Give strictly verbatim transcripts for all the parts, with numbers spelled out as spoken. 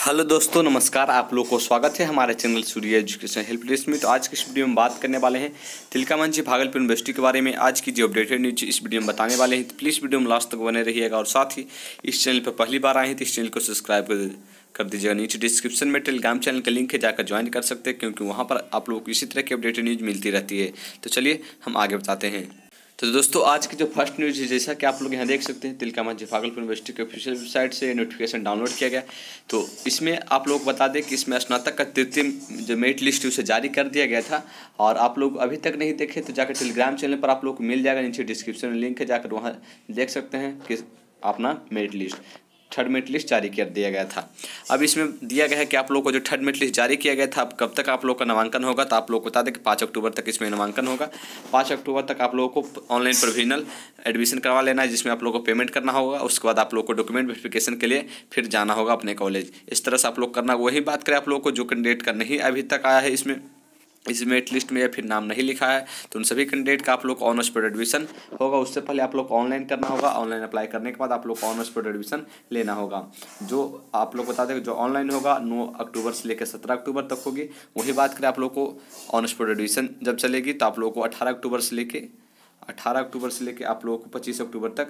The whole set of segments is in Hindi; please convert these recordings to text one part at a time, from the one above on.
हेलो दोस्तों, नमस्कार। आप लोग को स्वागत है हमारे channel Surya education help desk में। तो आज की इस वीडियो में बात करने वाले हैं तिलकामांझी भागलपुर यूनिवर्सिटी के बारे में। आज की जो अपडेटेड न्यूज इस वीडियो में बताने वाले हैं, तो प्लीज़ वीडियो में लास्ट तक बने रहिएगा। और साथ ही इस चैनल पर पहली बार आए हैं तो इस चैनल को सब्सक्राइब कर कर दीजिएगा। नीचे डिस्क्रिप्शन में टेलीग्राम चैनल का लिंक है, जाकर ज्वाइन कर सकते हैं, क्योंकि वहाँ पर आप लोगों को इसी तरह की अपडेटेड न्यूज मिलती रहती है। तो चलिए हम आगे बताते हैं। तो दोस्तों, आज की जो फर्स्ट न्यूज़ है, जैसा कि आप लोग यहाँ देख सकते हैं, तिलकामांझी भागलपुर यूनिवर्सिटी के ऑफिशियल वेबसाइट से नोटिफिकेशन डाउनलोड किया गया। तो इसमें आप लोग बता दें कि इसमें स्नातक का तृतीय जो मेरिट लिस्ट उसे जारी कर दिया गया था। और आप लोग अभी तक नहीं देखे तो जाकर टेलीग्राम चैनल पर आप लोग को मिल जाएगा। नीचे डिस्क्रिप्शन में लिंक है, जाकर वहाँ देख सकते हैं कि अपना merit list third merit list जारी कर दिया गया था। अब इसमें दिया गया है कि आप लोगों को जो थर्ड मेरिट लिस्ट जारी किया गया था, अब कब तक आप लोग का नामांकन होगा। तो आप लोग को बता दें कि पाँच अक्टूबर तक इसमें नामांकन होगा। पाँच अक्टूबर तक आप लोगों को ऑनलाइन प्रोविजनल एडमिशन करवा लेना है, जिसमें आप लोगों को पेमेंट करना होगा। उसके बाद आप लोग को डॉक्यूमेंट वेरिफिकेशन के लिए फिर जाना होगा अपने कॉलेज। इस तरह से आप लोग करना। वही बात करें आप लोग को जो कैंडिडेट का नहीं अभी तक आया है इसमें इस मेरिट लिस्ट में या फिर नाम नहीं लिखा है, तो उन सभी कैंडिडेट का आप लोग को ऑन स्पॉट एडमिशन होगा। उससे पहले आप लोग को ऑनलाइन करना होगा। ऑनलाइन अप्लाई करने के बाद आप लोग को ऑन स्पॉट एडमिशन लेना होगा। जो आप लोग बता दें जो ऑनलाइन होगा नौ अक्टूबर से लेकर सत्रह अक्टूबर तक होगी। वही बात करें आप लोग को ऑन स्पॉट एडमिशन जब चलेगी, तो आप लोग को अठारह अक्टूबर से लेके अठारह अक्टूबर से लेके आप लोगों को पच्चीस अक्टूबर तक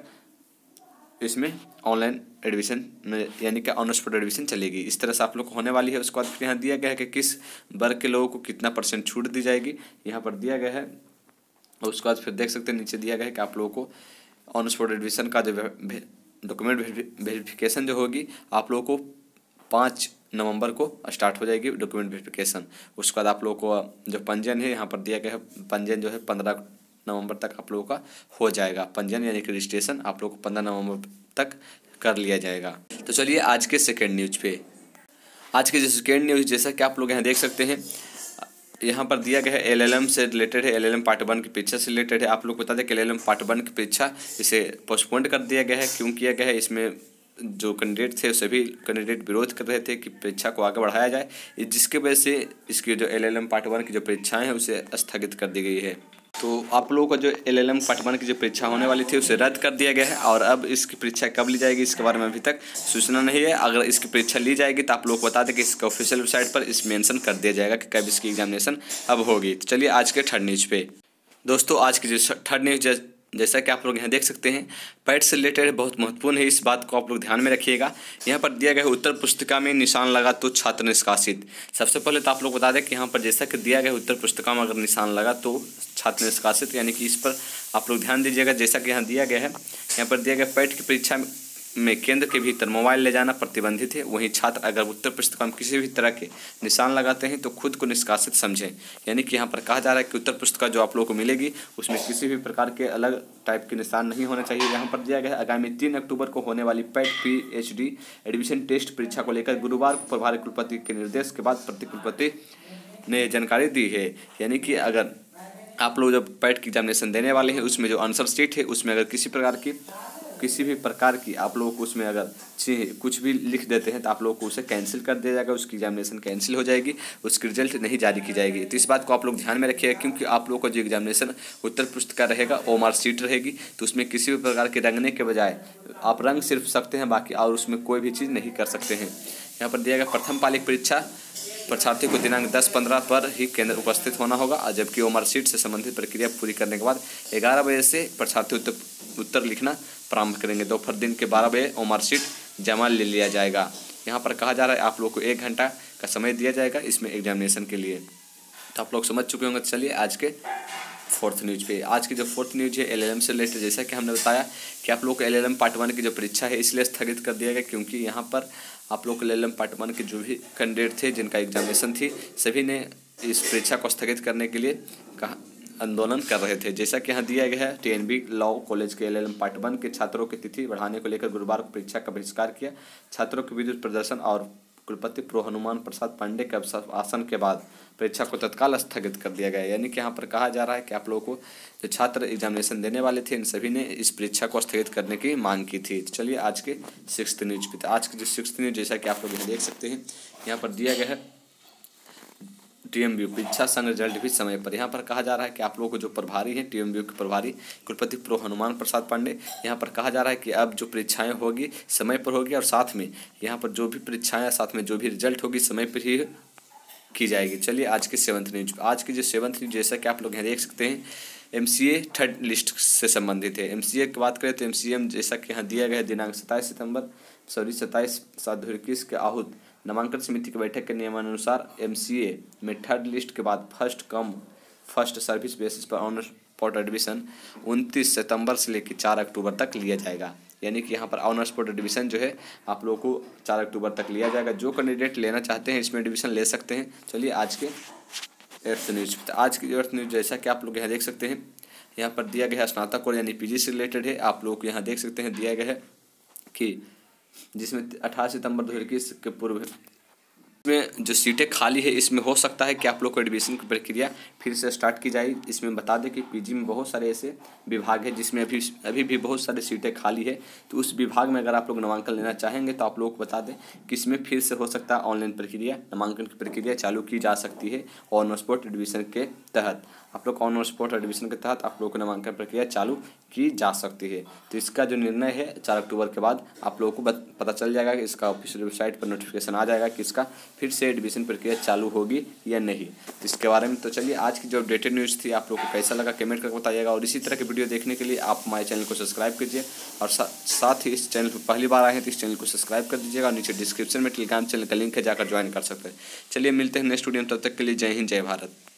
इसमें ऑनलाइन एडमिशन यानी कि ऑन स्पॉट एडमिशन चलेगी। इस तरह से आप लोग को होने वाली है। उसके बाद फिर यहाँ दिया गया है कि किस वर्ग के लोगों को कितना परसेंट छूट दी जाएगी, यहाँ पर दिया गया है। और उसके बाद फिर देख सकते हैं नीचे दिया गया है कि आप लोगों को ऑन स्पॉट एडमिशन का जो डॉक्यूमेंट वेरिफिकेशन जो होगी, आप लोगों को पाँच नवंबर को स्टार्ट हो जाएगी डॉक्यूमेंट वेरिफिकेशन। उसके बाद आप लोगों को जो पंजीयन है, यहाँ पर दिया गया है पंजीयन जो है पंद्रह नवंबर तक आप लोगों का हो जाएगा। पंजीयन यानी कि रजिस्ट्रेशन आप लोगों को पंद्रह नवंबर तक कर लिया जाएगा। तो चलिए आज के सेकेंड न्यूज पे। आज के जो सेकेंड न्यूज, जैसा कि आप लोग यहाँ देख सकते हैं, यहाँ पर दिया गया है एलएलएम से रिलेटेड है। एलएलएम पार्ट वन की परीक्षा से रिलेटेड है। आप लोग बता दें कि एलएलएम पार्ट वन की परीक्षा इसे पोस्टपोन कर दिया गया है। क्यों किया गया है? इसमें जो कैंडिडेट थे सभी कैंडिडेट विरोध कर रहे थे कि परीक्षा को आगे बढ़ाया जाए, जिसके वजह से इसकी जो एलएलएम पार्ट वन की जो परीक्षाएं हैं उसे स्थगित कर दी गई है। तो आप लोगों का जो एलएलएम पार्ट वन की जो परीक्षा होने वाली थी उसे रद्द कर दिया गया है। और अब इसकी परीक्षा कब ली जाएगी इसके बारे में अभी तक सूचना नहीं है। अगर इसकी परीक्षा ली जाएगी तो आप लोग को बता दें कि इसका ऑफिशियल वेबसाइट पर इस मेंशन कर दिया जाएगा कि कब इसकी एग्जामिनेशन अब होगी। तो चलिए आज के थर्ड न्यूज पे। दोस्तों, आज की जो थर्ड न्यूज जैसा कि आप लोग यहाँ देख सकते हैं, पैट से रिलेटेड बहुत महत्वपूर्ण है। इस बात को आप लोग ध्यान में रखिएगा। यहाँ पर दिया गया है उत्तर पुस्तिका में निशान लगा तो छात्र निष्कासित। सबसे पहले तो आप लोग बता दें कि यहाँ पर जैसा कि दिया गया उत्तर पुस्तिका में अगर निशान लगा तो छात्र निष्कासित, यानी कि इस पर आप लोग ध्यान दीजिएगा। जैसा कि यहाँ दिया गया है, यहाँ पर दिया गया पैट की परीक्षा में केंद्र के भीतर मोबाइल ले जाना प्रतिबंधित है। वहीं छात्र अगर उत्तर पुस्तिका में किसी भी तरह के निशान लगाते हैं तो खुद को निष्कासित समझें। यानी कि यहाँ पर कहा जा रहा है कि उत्तर पुस्तिका जो आप लोगों को मिलेगी उसमें किसी भी प्रकार के अलग टाइप के निशान नहीं होने चाहिए। यहाँ पर दिया गया है आगामी तीन अक्टूबर को होने वाली पैट पीएचडी एडमिशन टेस्ट परीक्षा को लेकर गुरुवार को प्रभारी कुलपति के निर्देश के बाद प्रति कुलपति ने जानकारी दी है। यानी कि अगर आप लोग जब पैट की एग्जामिनेशन देने वाले हैं उसमें जो आंसर शीट है उसमें अगर किसी प्रकार की किसी भी प्रकार की आप लोगों को उसमें अगर कुछ भी लिख देते हैं तो आप लोगों को उसे कैंसिल कर दिया जाएगा। उसकी एग्जामिनेशन कैंसिल हो जाएगी, उसकी रिजल्ट नहीं जारी की जाएगी। तो इस बात को आप लोग ध्यान में रखिएगा, क्योंकि आप लोगों का जो एग्जामिनेशन उत्तर पुस्तिका रहेगा वो मार्क शीट रहेगी। तो उसमें किसी भी प्रकार के रंगने के बजाय आप रंग सिर्फ सकते हैं, बाकी और उसमें कोई भी चीज़ नहीं कर सकते हैं। यहाँ पर दिया गया प्रथम पालिक परीक्षा परीक्षार्थी को दिनांक दस पंद्रह पर ही केंद्र उपस्थित होना होगा। और जबकि ओ मार्क शीट से संबंधित प्रक्रिया पूरी करने के बाद ग्यारह बजे से परीक्षार्थी उत्तर उत्तर लिखना प्रारंभ करेंगे। दोपहर दिन के बारह बजे ओ मार्क शीट जमा ले लिया जाएगा। यहाँ पर कहा जा रहा है आप लोग को एक घंटा का समय दिया जाएगा इसमें एग्जामिनेशन के लिए। तो आप लोग समझ चुके होंगे। चलिए आज के फोर्थ न्यूज पे। आज की जो फोर्थ न्यूज है एलएलएम से रिलेटेड। जैसा कि हमने बताया कि आप लोग को एलएलएम पार्ट वन की जो परीक्षा है इसलिए स्थगित कर दिया गया क्योंकि यहाँ पर आप लोग को एलएलएम पार्ट वन के जो भी कैंडिडेट थे जिनका एग्जामिनेशन थी सभी ने इस परीक्षा को स्थगित करने के लिए कहा आंदोलन कर रहे थे। जैसा कि यहाँ दिया गया है, टीएनबी लॉ कॉलेज के एलएलएम पार्ट वन के छात्रों की तिथि बढ़ाने को लेकर गुरुवार को परीक्षा का बहिष्कार किया। छात्रों के विद्युत प्रदर्शन और कुलपति प्रो हनुमान प्रसाद पांडे के आसन के बाद परीक्षा को तत्काल स्थगित कर दिया गया। यानी कि यहाँ पर कहा जा रहा है कि आप लोगों को जो छात्र एग्जामिनेशन देने वाले थे इन सभी ने इस परीक्षा को स्थगित करने की मांग की थी। तो चलिए आज के सिक्स्थ न्यूज पे। आज की जो सिक्स्थ न्यूज जैसा कि आप लोग यहाँ देख सकते हैं, यहाँ पर दिया गया है टीएमबीयू परीक्षा संघ रिजल्ट भी समय पर। यहाँ पर कहा जा रहा है कि आप लोगों को जो प्रभारी हैं टीएमबीयू के प्रभारी कुलपति प्रो हनुमान प्रसाद पांडे, यहाँ पर कहा जा रहा है कि अब जो परीक्षाएं होगी समय पर होगी और साथ में यहाँ पर जो भी परीक्षाएं साथ में जो भी रिजल्ट होगी समय पर ही की जाएगी। चलिए आज की सेवंथ न्यूज, आज की जो सेवंथ न्यूज जैसा कि आप लोग यहाँ देख सकते हैं एमसीए थर्ड लिस्ट से संबंधित है। एमसीए की बात करें तो एमसीए जैसा कि यहाँ दिया गया है दिनांक सत्ताईस सितंबर सॉरी सत्ताईस सात दो हज़ार इक्कीस के आहूत नामांकन समिति की बैठक के नियमानुसार एमसीए में थर्ड लिस्ट के बाद first come first service basis पर ऑनर स्पॉट एडमिशन उनतीस सितंबर से लेकर चार अक्टूबर तक लिया जाएगा। यानी कि यहाँ पर ऑनर स्पॉट एडमिशन जो है आप लोगों को चार अक्टूबर तक लिया जाएगा। जो कैंडिडेट लेना चाहते हैं इसमें एडमिशन ले सकते हैं। चलिए आज के एट्थ न्यूज, आज की एट्थ न्यूज जैसा कि आप लोग यहाँ देख सकते हैं यहाँ पर दिया गया है स्नातक और यानी पीजी से रिलेटेड है। आप लोग यहाँ देख सकते हैं दिया गया है कि जिसमें अठारह सितंबर दो हज़ार इक्कीस के पूर्व इसमें जो सीटें खाली है इसमें हो सकता है कि आप लोग को एडमिशन की प्रक्रिया फिर से स्टार्ट की जाए। इसमें बता दें कि पीजी में बहुत सारे ऐसे विभाग है जिसमें अभी अभी भी बहुत सारी सीटें खाली है, तो उस विभाग में अगर आप लोग नामांकन लेना चाहेंगे तो आप लोग को बता दें कि इसमें फिर से हो सकता है ऑनलाइन प्रक्रिया नामांकन की प्रक्रिया चालू की जा सकती है। ऑन स्पॉट एडमिशन के तहत आप लोग ऑन स्पॉट एडमिशन के तहत आप लोग को नामांकन प्रक्रिया चालू की जा सकती है। तो इसका जो निर्णय है चार अक्टूबर के बाद आप लोगों को पता चल जाएगा कि इसका ऑफिशियल वेबसाइट पर नोटिफिकेशन आ जाएगा कि इसका फिर से एडमिशन प्रक्रिया चालू होगी या नहीं। तो इसके बारे में तो चलिए आज की जो अपडेटेड न्यूज़ थी आप लोग को कैसा लगा कमेंट करके बताइएगा। और इसी तरह की वीडियो देखने के लिए आप हमारे चैनल को सब्सक्राइब कीजिए और सा, साथ ही इस चैनल पर पहली बार आए हैं तो इस चैनल को सब्सक्राइब कर दीजिएगा। और नीचे डिस्क्रिप्शन में टेलीग्राम चैनल का लिंक है, जाकर ज्वाइन कर सकते हैं। चलिए मिलते हैं नेक्स्ट वीडियो में, तब तक के लिए जय हिंद जय भारत।